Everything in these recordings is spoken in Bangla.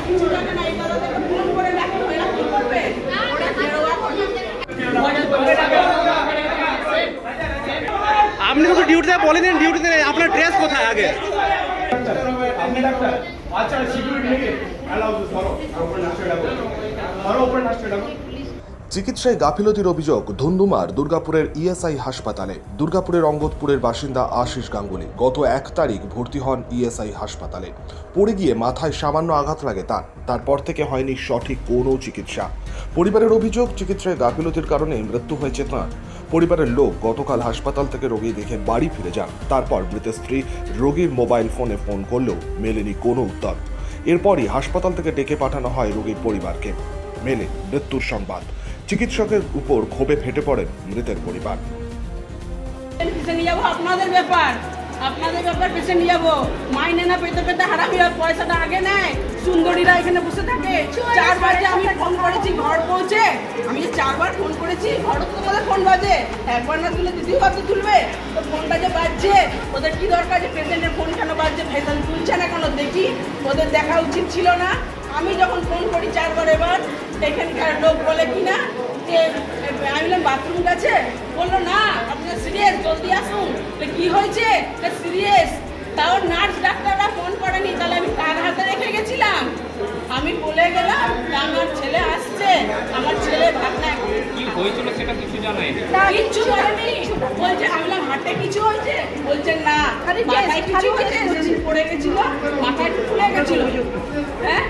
কিছু জানে না, এই দাদাদেরকে ফোন করে ডাকতে হয়, এরা কি করবে? ওরা বেরোয়া করবে। আপনি তো ডিউটিতে বলেন, ডিউটিতে আপনার ড্রেস কোথায় আগে? আপনি ডাক্তার? আচ্ছা, সিকিউরিটি থেকে অ্যালাউ করো, উপরে নাচতে ডাকো, উপরে নাচতে ডাকো। চিকিৎসায় গাফিলতির অভিযোগ ধুন্ধুমার দুর্গাপুরের ইএসআই হাসপাতালে। দুর্গাপুরের অঙ্গদপুরের বাসিন্দা আশিস গাঙ্গুলি গত 1 তারিখ ভর্তি হন ইএসআই হাসপাতালে। পড়ে গিয়ে মাথায় সামান্য আঘাত লাগে তারপর থেকে হয়নি সঠিক কোনো চিকিৎসা। পরিবারের অভিযোগ, চিকিৎসায় গাফিলতির কারণে মৃত্যু হয়েছে তাঁর। পরিবারের লোক গতকাল হাসপাতাল থেকে রোগী দেখে বাড়ি ফিরে যান। তারপর মৃত স্ত্রী রোগীর মোবাইল ফোনে ফোন করলেও মেলেনি কোনো উত্তর। এরপরই হাসপাতাল থেকে ডেকে পাঠানো হয় রোগীর পরিবারকে। মেলে মৃত্যুর সংবাদ। চিকিৎসকের উপর ক্ষোভে ফেটে পড়েন মৃতের পরিবার। আপনাদের ব্যাপার পেশেন্ট নিয়ে যাবো, মাইনে না পেতে পেতে হারামিরা পয়সাটা আগে নেয়। সুন্দরীরা এখানে বসে থাকে। 4 বাজে আমি ফোন করেছি, ঘর পৌঁছে আমি 4 বার ফোন করেছি, ঘরও তো তোমাদের ফোন বাজে, একবার না তুলে দ্বিতীয় বার তো তুলবে। তো ফোনটা যে বাজছে, ওদের কি দরকার যে পেশেন্টের ফোন কেন বাজছে, পেশেন্ট তুলছে না কেন দেখি, ওদের দেখা উচিত ছিল না? আমি যখন ফোন করি 4 বার, এবার এখানকার লোক বলে কি না যে আমি বললাম বাথরুম গেছে, বললো না আপনার সিরিয়াস, জলদি আসুন। কি হয়েছে? সিরিয়াস। তাও নার্স ডাক্তাররা ফোন করেনি, তাহলে আমি কার হাতে রেখে গেছিলাম? আমি বলে গেলাম আমার ছেলে আসছে, আমার ছেলে ভাবনা কি হয়েছিল সেটা কিছু জানাই কিচ্ছু বলেনি। বলছে আমি বললাম হাতে কিছু হয়েছে, বলছে না মাথায় কিছু হয়েছে, সেদিন পড়ে গেছিল, মাথায় ফুলে গেছিল। হ্যাঁ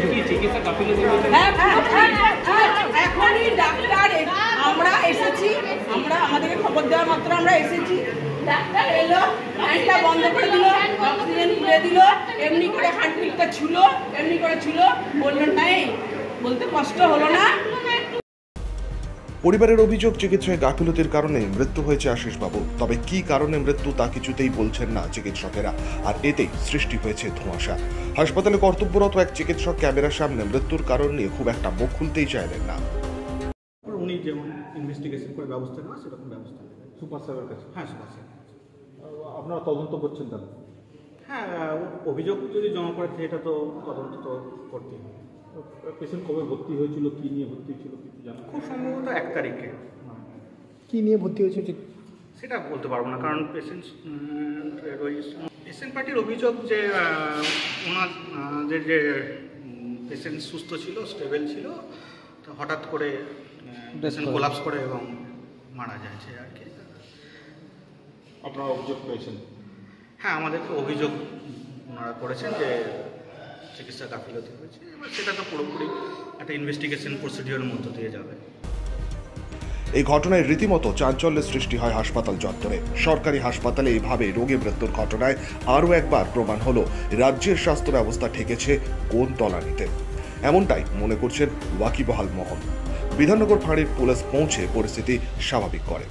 এখনই ডাক্তার, আমরা এসেছি, আমাদেরকে খবর দেওয়ার মাত্র আমরা এসেছি। ডাক্তার এলো, ফ্যানটা বন্ধ করে দিল, অক্সিজেন খুলে দিল, এমনি করে হার্টবিটটা ছিল, এমনি করে ছিল, বললো নাই, বলতে কষ্ট হলো না। পরিবারের অভিযোগ, চিকিৎসায় গাফিলতির কারণে মৃত্যু হয়েছে আশিস বাবু। তবে কি কারণে মৃত্যু তা কিছুতেই বলছেন না চিকিৎসকেরা, আর এতেই সৃষ্টি হয়েছে ধোঁয়াশা। হাসপাতালে কর্তব্যরত এক চিকিৎসক ক্যামেরার সামনে মৃত্যুর কারণ নিয়ে খুব একটা মুখ খুলতেই চাইলেন না। উনি যেমন ইনভেস্টিগেশন করে ব্যবস্থা নেওয়া সেরকম ব্যবস্থা নেবেন সুপার স্যারের কাছে। হ্যাঁ, সুপার স্যার। আপনারা তদন্ত করছেন তাহলে? হ্যাঁ, অভিযোগ যদি জমা পড়ে এটা তো তদন্ত তো করতেই হবে। পেশেন্ট কবে ভর্তি হয়েছিল, কী নিয়ে ভর্তি হয়েছিল কিছু জানেন? খুব সম্ভবত 1 তারিখে। কী নিয়ে ভর্তি হয়েছে সেটা বলতে পারবো না, কারণ পেশেন্ট পার্টির অভিযোগ যে ওনাদের যে পেশেন্ট সুস্থ ছিল, স্টেবল ছিল, তো হঠাৎ করে পেশেন্ট কোলাপস করে এবং মারা যাচ্ছে আর কি। আপনারা অভিযোগ পেয়েছেন? হ্যাঁ, আমাদেরকে অভিযোগ ওনারা করেছেন যে চিকিৎসা গাফিলতি হয়েছে। এবার সেটা তো পুরোপুরি একটা ইনভেস্টিগেশন প্রসিডিওরের মধ্য দিয়ে যাবে। এই ঘটনায় রীতিমতো চাঞ্চল্যের সৃষ্টি হয় হাসপাতাল চত্বরে। সরকারি হাসপাতালে এইভাবে রোগী মৃত্যুর ঘটনায় আরও একবার প্রমাণ হলো রাজ্যের স্বাস্থ্য ব্যবস্থা ঠেকেছে কোন তলানিতে। এমনটাই মনে করছেন ওয়াকিবহাল মহল। বিধাননগর ফাঁড়ির পুলিশ পৌঁছে পরিস্থিতি স্বাভাবিক করে।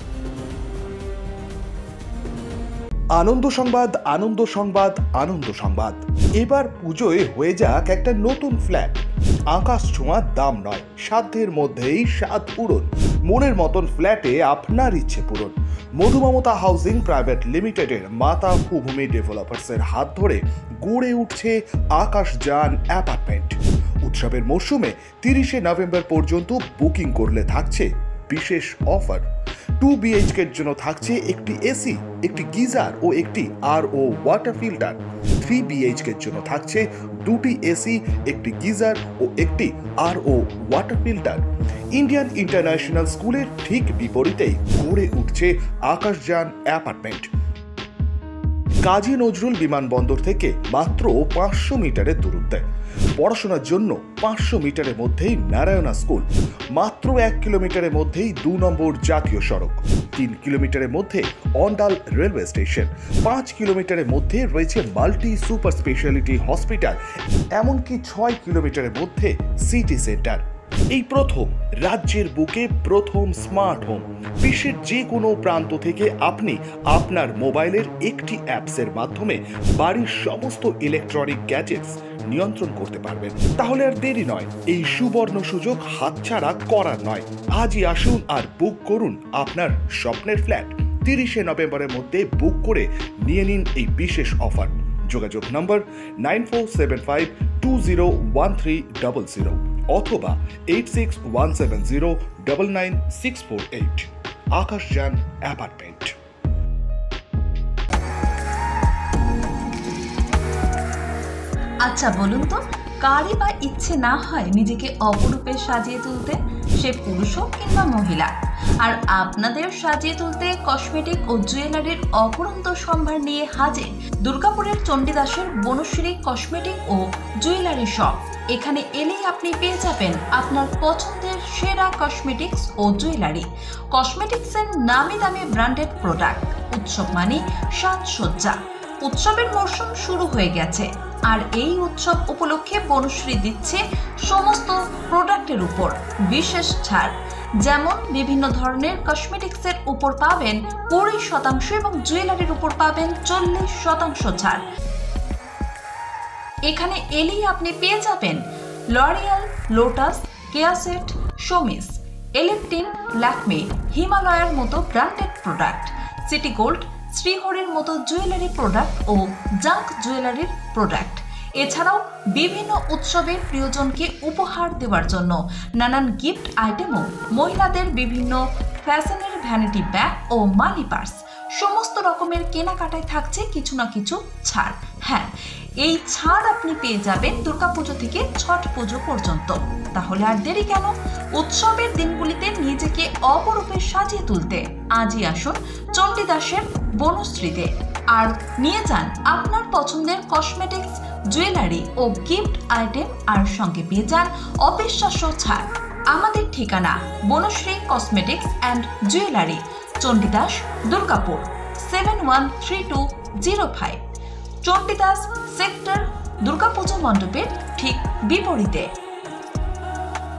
আনন্দ সংবাদ, আনন্দ সংবাদ, আনন্দ সংবাদ। এবার পুজোয় হয়ে যাক একটা নতুন ফ্ল্যাট। আকাশ ছোঁয়ার দাম নয়, সাধ্যের মধ্যেই স্বাদ পূরণ। মনের মতন ফ্ল্যাটে আপনার ইচ্ছে পূরণ। মধুমমতা হাউজিং প্রাইভেট লিমিটেডের মাতা ভূমি ডেভেলপার্সের হাত ধরে গড়ে উঠছে আকাশযান অ্যাপার্টমেন্ট। উৎসবের মরশুমে 30শে নভেম্বর পর্যন্ত বুকিং করলে থাকছে বিশেষ অফার। 2 BHK এর জন্য থাকছে একটি এসি, একটি গিজার ও একটি RO ওয়াটার ফিল্টার। 3 BHK এর জন্য থাকছে 2টি এসি, একটি গিজার ও একটি RO water filter. Indian international স্কুলের ঠিক বিপরীতেই গড়ে উঠছে আকাশযান অ্যাপার্টমেন্ট। কাজী নজরুল বিমানবন্দর থেকে মাত্র 500 মিটারের দূরত্বে। পড়াশোনার জন্য 500 মিটারের মধ্যেই নারায়ণা স্কুল। মাত্র 1 কিলোমিটারের মধ্যেই 2 নম্বর জাতীয় সড়ক। 3 কিলোমিটারের মধ্যে অন্ডাল রেলওয়ে স্টেশন। 5 কিলোমিটারের মধ্যে রয়েছে মাল্টি সুপার স্পেশালিটি হসপিটাল। এমনকি 6 কিলোমিটারের মধ্যে সিটি সেন্টার। এই প্রথম রাজ্যের বুকে প্রথম স্মার্ট হোম। বিশ্বের যে কোনো প্রান্ত থেকে আপনি আপনার মোবাইলের একটি অ্যাপসের মাধ্যমে বাড়ির সমস্ত ইলেকট্রনিক গ্যাজেটস নিয়ন্ত্রণ করতে পারবেন। তাহলে আর দেরি নয়, এই সুবর্ণ সুযোগ হাতছাড়া করার নয়। আজই আসুন আর বুক করুন আপনার স্বপ্নের ফ্ল্যাট। 30শে নভেম্বরের মধ্যে বুক করে নিয়ে নিন এই বিশেষ অফার। যোগাযোগ নম্বর 9475 201300 অথবা 8617099648। আকাশযান অ্যাপার্টমেন্ট। আচ্ছা বলুন তো, কারই বা ইচ্ছে না হয় নিজেকে অপরূপে সাজিয়ে তুলতে, সে পুরুষ হোক কিংবা মহিলা। আর আপনাদের সাজিয়ে তুলতে কসমেটিক ও জুয়েলারির অপরন্ত সম্ভার নিয়ে হাজির দুর্গাপুরের চণ্ডীদাসের বনশ্রী কসমেটিক ও জুয়েলারি শপ। এখানে এলেই আপনি পেয়ে যাবেন আপনার পছন্দের সেরা কসমেটিক্স ও জুয়েলারি। কসমেটিক্সের নামি দামি ব্র্যান্ডেড প্রোডাক্ট। উৎসব মানে সাজসজ্জা। উৎসবের মরশুম শুরু হয়ে গেছে, আর এই উৎসব উপলক্ষে বনশ্রী দিচ্ছে সমস্ত প্রোডাক্টের উপর বিশেষ ছাড়। যেমন বিভিন্ন ধরনের কসমেটিক্সের উপর পাবেন 20% এবং জুয়েলারির উপর পাবেন 40% ছাড়। এখানে এলেই আপনি পেয়ে যাবেন লরিয়াল, লোটাস, কেয়াসেট, শোমিস, এলেকটিন, ল্যাকমে, হিমালয়ার মতো ব্র্যান্ডেড প্রোডাক্ট, সিটি গোল্ড, শ্রীহরির মতো জুয়েলারি প্রোডাক্ট ও জাঙ্ক জুয়েলারির প্রোডাক্ট। এছাড়াও বিভিন্ন উৎসবের প্রিয়জনকে উপহার দেওয়ার জন্য নানান গিফট আইটেমও, মহিলাদের বিভিন্ন ফ্যাশনের ভ্যানিটি ব্যাগ ও মানি পার্স, সমস্ত রকমের কেনাকাটায় থাকছে কিছু না কিছু ছাড়। হ্যাঁ, এই ছাড় আপনি পেয়ে যাবেন দুর্গাপুজো থেকে ছট পুজো পর্যন্ত। তাহলে আর দেরি কেন? উৎসবের দিনগুলিতে নিজেকে অপরূপে সাজিয়ে তুলতে আজই আসুন চণ্ডীদাসের বনশ্রীতে, আর নিয়ে যান আপনার পছন্দের কসমেটিক্স, জুয়েলারি ও গিফট আইটেম, আর সঙ্গে পেয়ে যান অবিশ্বাস্য ছাড়। আমাদের ঠিকানা Banashree cosmetics and jewellery, Chandidas, Durgapur 713205, Chandidas sector, Durga Puja মণ্ডপের ঠিক বিপরীতে।